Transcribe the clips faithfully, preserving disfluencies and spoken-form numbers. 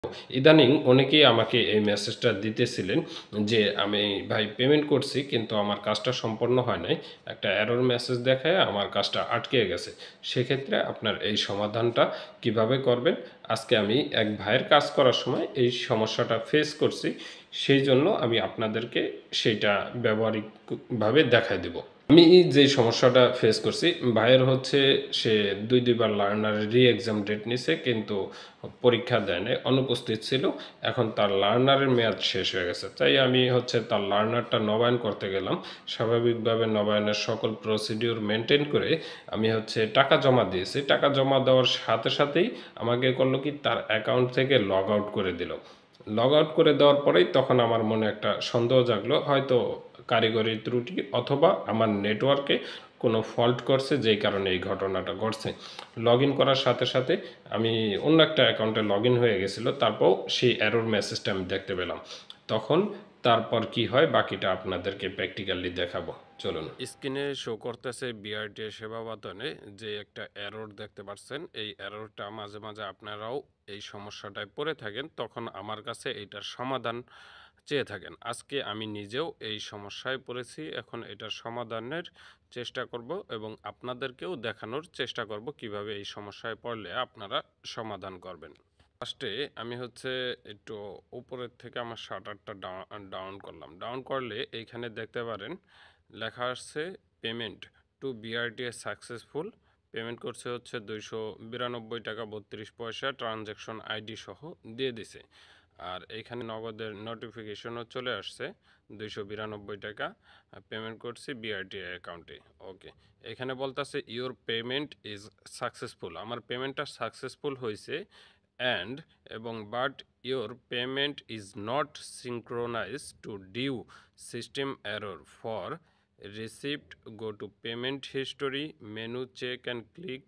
ইদানিং অনেকেই আমাকে এই মেসেজটা দিতেছিলেন যে, "আমি ভাই পেমেন্ট করছি কিন্তু আমার কাজটা সম্পন্ন হয় নাই। একটা এরর মেসেজ দেখায় আমার কাজটা আটকে গেছে।" সেক্ষেত্রে আপনার এই সমাধানটা কিভাবে করবেন? আজকে আমি এক ভাইয়ের কাজ করার সময় এই সমস্যাটা ফেস করছি। সেইজন্য আমি আপনাদেরকে সেইটা ব্যবহারিকভাবে দেখায় দিব। আমি যে সমস্যাটা ফেস করছি, ভাইয়ের হচ্ছে সে দুই দুই বার লার্নারের রি-এক্সাম ডেট নিছে কিন্তু পরীক্ষা দেয় নাই, অনুপস্থিত ছিল। এখন তার লার্নারের মেয়াদ শেষ হয়ে গেছে। তাই আমি হচ্ছে তার লার্নারটা নবায়ন করতে গেলাম। স্বাভাবিকভাবে নবায়নের সকল প্রসিডিউর মেনটেন করে আমি হচ্ছে টাকা জমা দিয়েছি। টাকা জমা দেওয়ার সাথে সাথেই আমাকে করলো কি তার অ্যাকাউন্ট থেকে লগ আউট করে দিল। লগ আউট করে দেওয়ার পরেই তখন আমার মনে একটা সন্দেহ জাগলো, হয়তো কারিগরি ত্রুটি অথবা আমার নেটওয়ার্কে কোনো ফল্ট করছে যেই কারণে এই ঘটনাটা ঘটছে। লগ ইন করার সাথে সাথে আমি অন্য একটা অ্যাকাউন্টে লগ ইন হয়ে গেছিলো, তারপর সেই এরর মেসেজটা আমি দেখতে পেলাম। তখন তারপর কি হয় বাকিটা আপনাদেরকে প্র্যাকটিক্যালি দেখাবো, চলুন। স্ক্রিনে শো করতেছে বিআরটি সেবা বাতনে যে একটা এরর দেখতে পাচ্ছেন। এই এররটা মাঝে মাঝে আপনারাও এই সমস্যাটায় পড়ে থাকেন, তখন আমার কাছে এইটার সমাধান চেয়ে থাকেন। আজকে আমি নিজেও এই সমস্যায় পড়েছি, এখন এটার সমাধানের চেষ্টা করব এবং আপনাদেরকেও দেখানোর চেষ্টা করব কিভাবে এই সমস্যায় পড়লে আপনারা সমাধান করবেন। ফার্স্টে আমি হচ্ছে একটু উপরের থেকে আমার শাটারটা ডাউন করলাম। ডাউন করলে এইখানে দেখতে পারেন লেখা আসছে payment to BRTS successful. Payment করছে হচ্ছে দুইশো বিরানব্বই টাকা বত্রিশ পয়সা, ট্রানজ্যাকশন আইডি সহ দিয়ে দিছে। আর এইখানে নগদের নোটিফিকেশনও চলে আসছে দুইশো বিরানব্বই টাকা পেমেন্ট করছি বিআরটিএ অ্যাকাউন্টে। ওকে, এখানে বলতেছে ইওর পেমেন্ট ইজ সাকসেসফুল। আমার পেমেন্টটা সাকসেসফুল হয়েছে অ্যান্ড এবং but your payment is not synchronize to due system error for receipt go to payment history menu check and click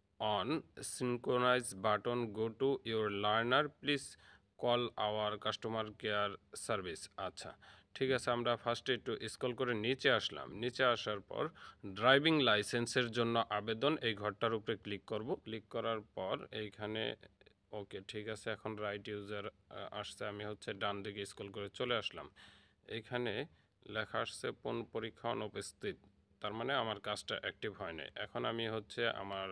on synchronize button go to your learner please call our customer care service. আচ্ছা ঠিক আছে, আমরা ফার্স্টে একটু scroll করে নিচে আসলাম। নিচে আসার পর ড্রাইভিং লাইসেন্সের জন্য আবেদন, এই ঘরটার উপরে ক্লিক করব। ক্লিক করার পর এইখানে ওকে ঠিক আছে, এখন রাইট ইউজার আসছে, আমি হচ্ছে ডান দিকে স্ক্রল করে চলে আসলাম। এইখানে লেখা আসছে পূর্ণ পরীক্ষা অনুপস্থিত, তার মানে আমার কাজটা অ্যাক্টিভ হয় নাই। এখন আমি হচ্ছে আমার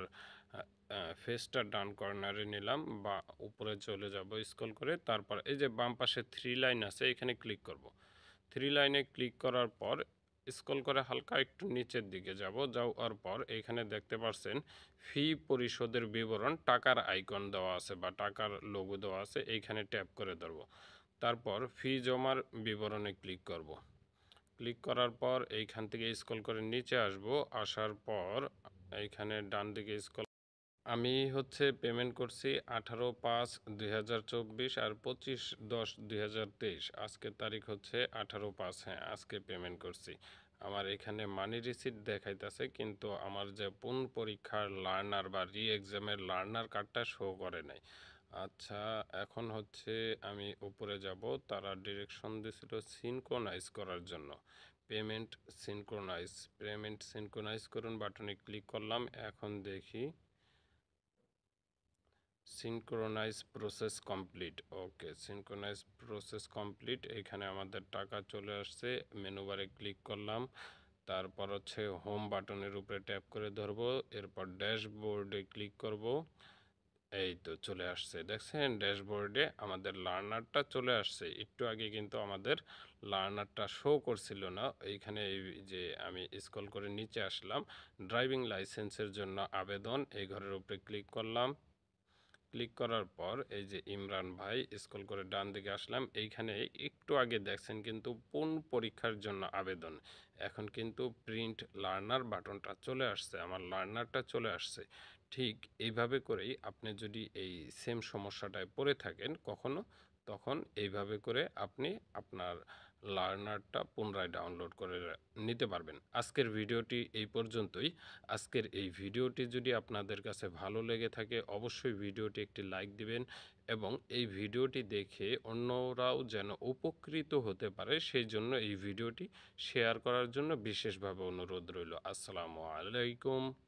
ফেসটা ডান কর্নারে নিলাম বা উপরে চলে যাব স্ক্রল করে, তারপর এই যে বাম পাশে থ্রি লাইন আছে এখানে ক্লিক করব। থ্রি লাইনে ক্লিক করার পর স্ক্রল করে হালকা একটু নিচের দিকে যাব। যাওয়ার পর এইখানে দেখতে পাচ্ছেন ফি পরিশোধের বিবরণ, টাকার আইকন দেওয়া আছে বা টাকার লোগো দেওয়া আছে, এইখানে ট্যাপ করে ধরব। তারপর ফি জমার বিবরণে ক্লিক করব। ক্লিক করার পর এইখান থেকে স্ক্রল করে নিচে আসব। আসার পর এইখানে ডান দিকে স্ক্রল, আমি হচ্ছে পেমেন্ট করছি আঠারো পাঁচ দুই হাজার চব্বিশ আর পঁচিশ দশ দুই হাজার তেইশ। আজকের তারিখ হচ্ছে আঠারো পাঁচ, হ্যাঁ আজকে পেমেন্ট করছি। আমার এখানে মানি রিসিট দেখাইতেছে কিন্তু আমার যে পুন পরীক্ষার লার্নার বা রি এক্সামের লার্নার কার্ডটা শো করে নাই। আচ্ছা এখন হচ্ছে আমি উপরে যাব, তারা ডিরেকশন দিয়েছিল সিনক্রোনাইজ করার জন্য। পেমেন্ট সিনক্রোনাইজ, পেমেন্ট সিনক্রোনাইজ করুন বাটনে ক্লিক করলাম। এখন দেখি synchronize process complete. Okay, synchronize process complete. এখানে আমাদের টাকা চলে আসছে। মেনু বারে ক্লিক করলাম, তারপর হচ্ছে হোম বাটনের উপরে ট্যাপ করে ধরবো, এরপর ড্যাশবোর্ডে ক্লিক করব। এই তো চলে আসছে, দেখছেন ড্যাশবোর্ডে আমাদের লার্নারটা চলে আসছে। একটু আগে কিন্তু আমাদের লার্নারটা শো করছিল না। এইখানে এই যে আমি স্ক্রল করে নিচে আসলাম, ড্রাইভিং লাইসেন্সের জন্য আবেদন, এই ঘরের উপরে ক্লিক করলাম। ক্লিক করার পর এই যে ইমরান ভাই, স্ক্রল করে ডান দিকে আসলাম। এইখানে একটু আগে দেখছেন কিন্তু পুন পরীক্ষার জন্য আবেদন, এখন কিন্তু প্রিন্ট লার্নার বাটনটা চলে আসছে, আমার লার্নারটা চলে আসছে। ঠিক এইভাবে করেই আপনি যদি এই সেম সমস্যাটায় পড়ে থাকেন কখনো, তখন এইভাবে করে আপনি আপনার লার্নারটা পুনরায় ডাউনলোড করে নিতে পারবেন। আজকের ভিডিওটি এই পর্যন্তই। আজকের এই ভিডিওটি যদি আপনাদের কাছে ভালো লেগে থাকে অবশ্যই ভিডিওটি একটি লাইক দিবেন এবং এই ভিডিওটি দেখে অন্যরাও যেন উপকৃত হতে পারে সেই জন্য এই ভিডিওটি শেয়ার করার জন্য বিশেষভাবে অনুরোধ রইল। আসসালামু আলাইকুম।